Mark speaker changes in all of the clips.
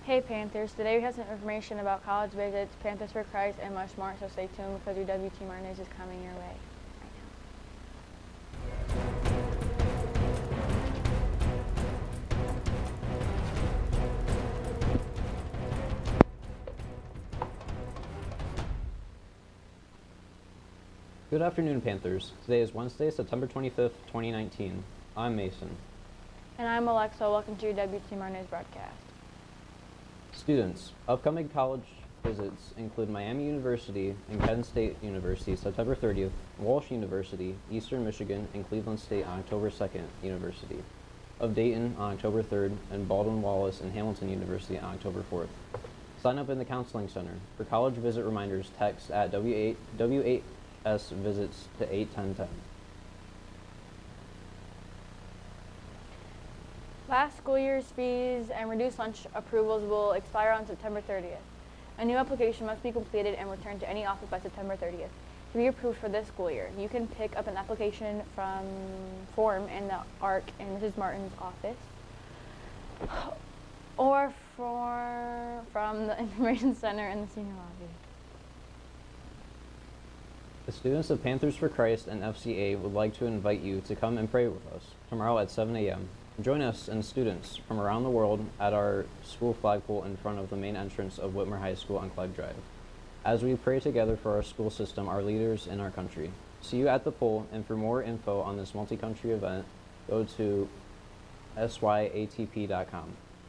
Speaker 1: Hey Panthers, today we have some information about college visits, Panthers for Christ, and much more, so stay tuned because your WTMR news is coming your way right
Speaker 2: Good afternoon, Panthers. Today is Wednesday, September 25th, 2019. I'm Mason.
Speaker 1: now. And I'm Alexa. Welcome to your WTMR news broadcast.
Speaker 2: Students, upcoming college visits include Miami University and Penn State University, September 30th, Walsh University, Eastern Michigan, and Cleveland State on October 2nd, University of Dayton on October 3rd, and Baldwin-Wallace and Hamilton University on October 4th. Sign up in the Counseling Center. For college visit reminders, text at W8S visits to 81010.
Speaker 1: Last school year's fees and reduced lunch approvals will expire on September 30th. A new application must be completed and returned to any office by September 30th to be approved for this school year. You can pick up an application form in the ARC in Mrs. Martin's office or from the Information Center in the senior lobby.
Speaker 2: The students of Panthers for Christ and FCA would like to invite you to come and pray with us tomorrow at 7 a.m. Join us and students from around the world at our school flagpole in front of the main entrance of Whitmer High School on Clegg Drive, as we pray together for our school system, our leaders, and our country. See you at the pole, and for more info on this multi-country event, go to syatp.com.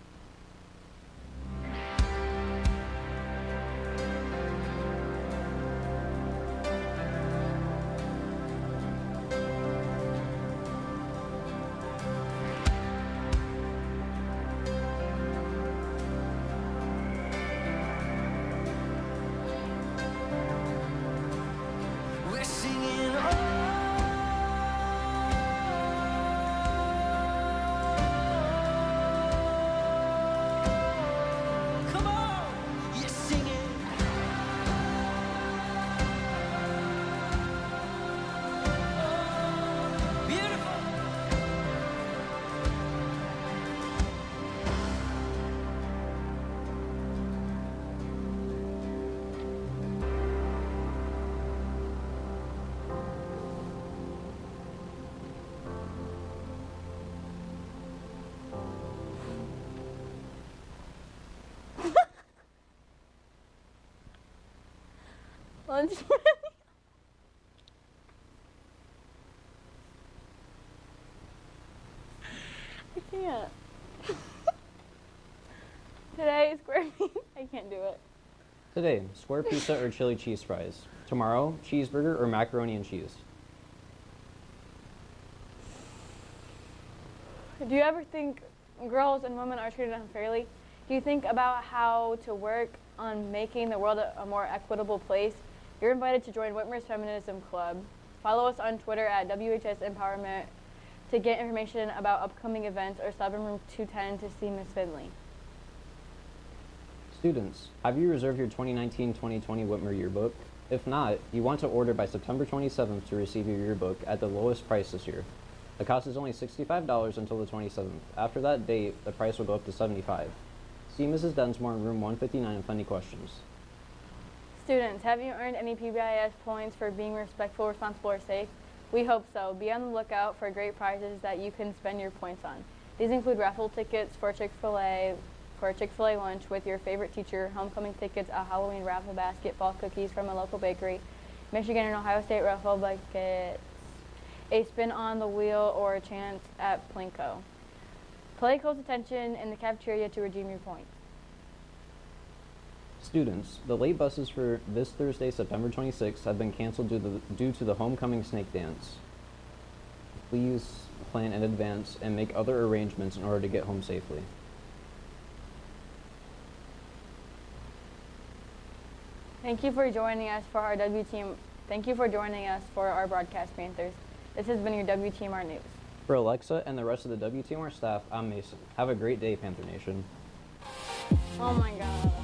Speaker 3: We're singing, come on, you're singing. Beautiful.
Speaker 1: Lunch. I can't. Today, square meat. I can't do it.
Speaker 2: Today, square pizza or chili cheese fries. Tomorrow, cheeseburger or macaroni and cheese.
Speaker 1: Do you ever think girls and women are treated unfairly? Do you think about how to work on making the world a more equitable place? You're invited to join Whitmer's Feminism Club. Follow us on Twitter at WHS Empowerment to get information about upcoming events, or stop in room 210 to see Miss Finley.
Speaker 2: Students, have you reserved your 2019-2020 Whitmer yearbook? If not, you want to order by September 27th to receive your yearbook at the lowest price this year. The cost is only $65 until the 27th. After that date, the price will go up to $75. See Mrs. Densmore in room 159 if any questions.
Speaker 1: Students, have you earned any PBIS points for being respectful, responsible, or safe? We hope so. Be on the lookout for great prizes that you can spend your points on. These include raffle tickets for Chick-fil-A lunch with your favorite teacher, homecoming tickets, a Halloween raffle basket, fall cookies from a local bakery, Michigan and Ohio State raffle buckets, a spin on the wheel, or a chance at Plinko. Pay close attention in the cafeteria to redeem your points.
Speaker 2: Students, the late buses for this Thursday, September 26th have been canceled due to the homecoming snake dance. Please plan in advance and make other arrangements in order to get home safely.
Speaker 1: Thank you for joining us for our Thank you for joining us for our broadcast, Panthers. This has been your WTMR News.
Speaker 2: For Alexa and the rest of the WTMR staff, I'm Mason. Have a great day, Panther Nation.
Speaker 1: Oh my God.